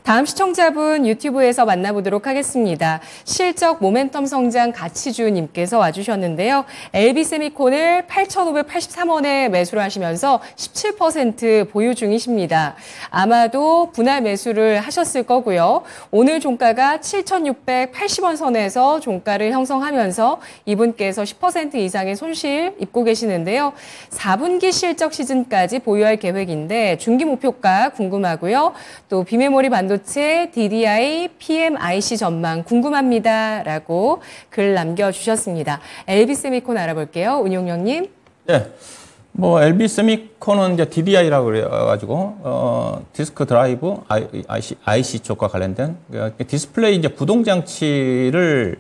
다음 시청자분 유튜브에서 만나보도록 하겠습니다. 실적 모멘텀 성장 가치주님께서 와주셨는데요. LB세미콘을 8,583원에 매수를 하시면서 17% 보유 중이십니다. 아마도 분할 매수를 하셨을 거고요. 오늘 종가가 7,680원 선에서 종가를 형성하면서 이분께서 10% 이상의 손실 입고 계시는데요. 4분기 실적 시즌까지 보유할 계획인데 중기 목표가 궁금하고요. 또 비메모리 반도체, DDI, PMIC 전망 궁금합니다. 라고 글 남겨주셨습니다. LB세미콘 알아볼게요. 운용령님. 네. 뭐 LB세미콘은 이제 DDI라고 그래가지고 디스크 드라이브 IC 쪽과 관련된 디스플레이 이제 구동 장치를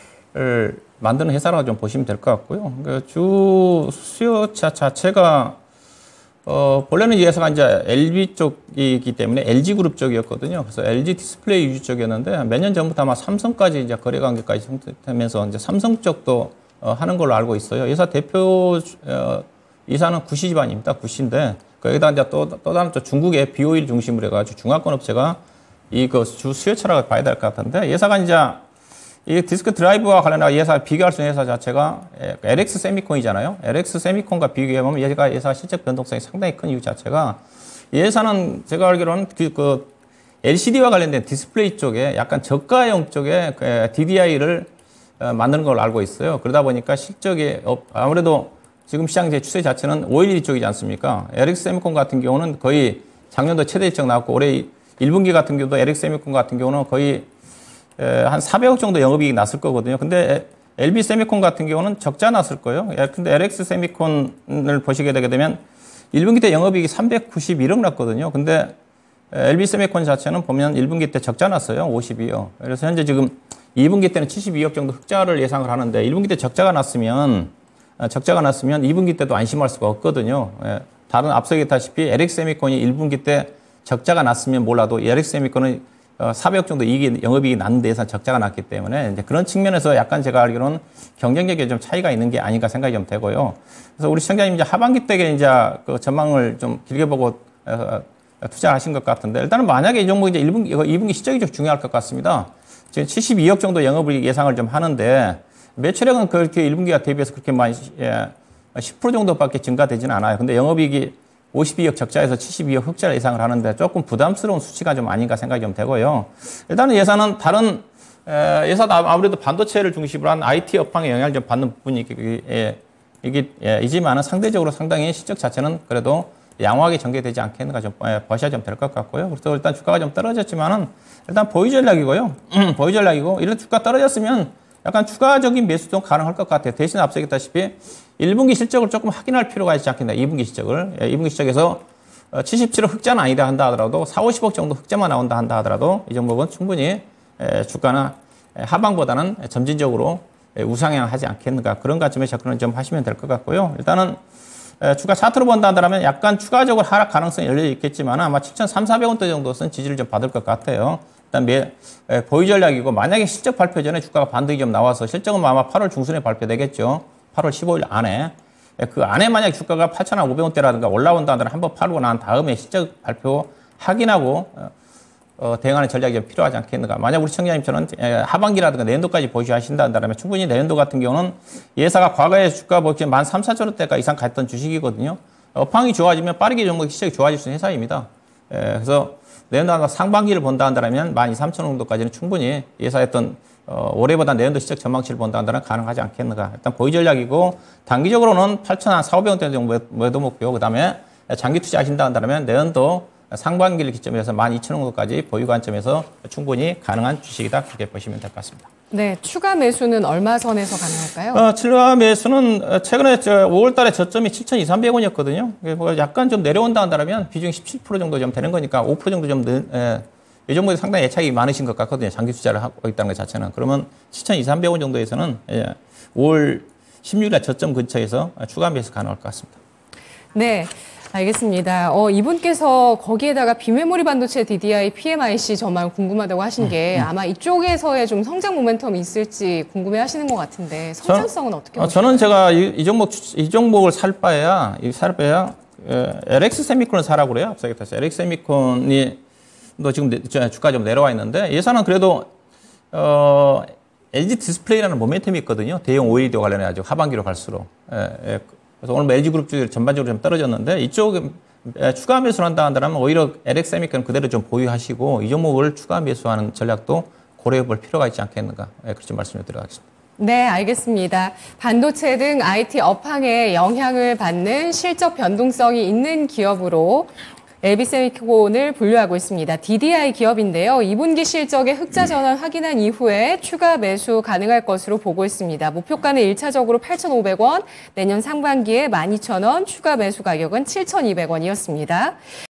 만드는 회사라고 좀 보시면 될 것 같고요. 주 수요차 자체가 본래는 이 회사가 이제 LG 쪽이기 때문에 LG 그룹 쪽이었거든요. 그래서 LG 디스플레이 유지 쪽이었는데 몇 년 전부터 아마 삼성까지 이제 거래 관계까지 형성되면서 이제 삼성 쪽도 하는 걸로 알고 있어요. 회사 대표 이사는 구시 집안입니다. 구시인데 거기다 이제 또 다른 또 중국의 BOE를 중심으로 해가지고 중화권 업체가 이거 주 수요차라고 봐야 될 것 같은데 회사가 이제 이 디스크 드라이브와 관련한 회사 비교할 수 있는 회사 자체가 LX 세미콘이잖아요. LX 세미콘과 비교해보면 얘가 회사 실적 변동성이 상당히 큰 이유 자체가 이 회사는 제가 알기로는 그 LCD와 관련된 디스플레이 쪽에 약간 저가형 쪽에 DDI를 만드는 걸로 알고 있어요. 그러다 보니까 실적이 아무래도 지금 시장 추세 자체는 OLED 쪽이지 않습니까? LX 세미콘 같은 경우는 거의 작년도 최대 일정 나왔고 올해 1분기 같은 경우도 LX 세미콘 같은 경우는 거의 한 400억 정도 영업이익이 났을 거거든요. 근데 LB 세미콘 같은 경우는 적자 났을 거예요. 근데 LX 세미콘을 보시게 되게 되면 1분기 때 영업이익이 391억 났거든요. 근데 LB 세미콘 자체는 보면 1분기 때 적자 났어요. 52억. 그래서 현재 지금 2분기 때는 72억 정도 흑자를 예상을 하는데 1분기 때 적자가 났으면 2분기 때도 안심할 수가 없거든요. 다른 앞서 얘기했다시피 LX 세미콘이 1분기 때 적자가 났으면 몰라도 LX 세미콘은 400억 정도 영업이익이 났는 데에서 적자가 났기 때문에 이제 그런 측면에서 약간 제가 알기로는 경쟁력에 좀 차이가 있는 게 아닌가 생각이 좀 되고요. 그래서 우리 시청자님 이제 하반기 때에 이제 그 전망을 좀 길게 보고 투자하신 것 같은데 일단은 만약에 이 종목 이제 2분기 실적이 좀 중요할 것 같습니다. 지금 72억 정도 영업이익 예상을 좀 하는데 매출액은 그렇게 1분기와 대비해서 그렇게 많이 10% 정도밖에 증가되지는 않아요. 근데 영업이익이 52억 적자에서 72억 흑자를 예상을 하는데 조금 부담스러운 수치가 좀 아닌가 생각이 좀 되고요. 일단은 예산은 다른 회사도 아무래도 반도체를 중심으로 한 IT 업황에 영향을 좀 받는 부분이 이지만은 상대적으로 상당히 실적 자체는 그래도 양호하게 전개되지 않겠는가 좀 보셔야 좀 될 것 같고요. 그래서 일단 주가가 좀 떨어졌지만은 일단 보유 전략이고요. 보유 전략이고 이런 주가 떨어졌으면 약간 추가적인 매수도 가능할 것 같아요. 대신 앞서 얘기했다시피 1분기 실적을 조금 확인할 필요가 있지 않겠나. 2분기 실적을. 2분기 실적에서 77억 흑자는 아니다 한다 하더라도 4, 50억 정도 흑자만 나온다 한다 하더라도 이 종목은 충분히 주가나 하방보다는 점진적으로 우상향하지 않겠는가. 그런 관점에서 접근을 좀 하시면 될 것 같고요. 일단은 주가 차트로 본다 한다면 약간 추가적으로 하락 가능성이 열려 있겠지만 아마 7,300~400원대 정도는 지지를 좀 받을 것 같아요. 일단 보유 전략이고 만약에 실적 발표 전에 주가가 반등이 좀 나와서 실적은 아마 8월 중순에 발표되겠죠. 8월 15일 안에. 그 안에 만약 주가가 8,500원대라든가 올라온다 하더라도 한번 팔고 난 다음에 실적 발표 확인하고 대응하는 전략이 좀 필요하지 않겠는가. 만약 우리 청자님처럼 하반기라든가 내년도까지 보유하신다 한다면 충분히 내년도 같은 경우는 예사가 과거에 주가 보기 13,400원대가 이상 갔던 주식이거든요. 업황이 좋아지면 빠르게 종목 실적이 좋아질 수 있는 회사입니다. 그래서 내년도 상반기를 본다 한다면 12,300원 정도까지는 충분히 예사했던 올해보다 내년도 실적 전망치를 본다 한다면 가능하지 않겠는가. 일단 보유 전략이고 단기적으로는 8,400원대 정도 매도 목표, 그 다음에 장기 투자하신다 한다면 내년도 상반기를 기점으로 해서 12,000원 정도까지 보유 관점에서 충분히 가능한 주식이다. 그렇게 보시면 될 것 같습니다. 네, 추가 매수는 얼마 선에서 가능할까요? 추가 매수는 최근에 5월 달에 저점이 7,200~300원이었거든요. 약간 좀 내려온다 한다면 비중이 17% 정도 좀 되는 거니까 5% 정도 좀 이 정도에 상당히 애착이 많으신 것 같거든요. 장기 투자를 하고 있다는 것 자체는. 그러면 7,200~300원 정도에서는 5월 16일 저점 근처에서 추가 매수 가능할 것 같습니다. 네. 알겠습니다. 이분께서 거기에다가 비메모리 반도체 DDI, PMIC 전망 궁금하다고 하신 게 아마 이쪽에서의 좀 성장 모멘텀이 있을지 궁금해 하시는 것 같은데 성장성은 어떻게 보시나요? 저는 제가 이 종목을 살 바에야 LX 세미콘을 사라고 그래요. 앞서 얘기했죠. LX 세미콘이 지금 주가 좀 내려와 있는데 예산은 그래도 LG 디스플레이라는 모멘텀이 있거든요. 대형 OLED 관련해가지고 하반기로 갈수록. 그래서 오늘 LG그룹 주들이 전반적으로 좀 떨어졌는데 이쪽 추가 매수를 한다면 오히려 LX세미콘 그대로 좀 보유하시고 이 종목을 추가 매수하는 전략도 고려해 볼 필요가 있지 않겠는가. 그렇게 말씀을 드리겠습니다. 네, 알겠습니다. 반도체 등 IT 업황에 영향을 받는 실적 변동성이 있는 기업으로 LB세미콘을 분류하고 있습니다. DDI 기업인데요. 2분기 실적의 흑자 전환 확인한 이후에 추가 매수 가능할 것으로 보고 있습니다. 목표가는 1차적으로 8,500원, 내년 상반기에 12,000원, 추가 매수 가격은 7,200원이었습니다.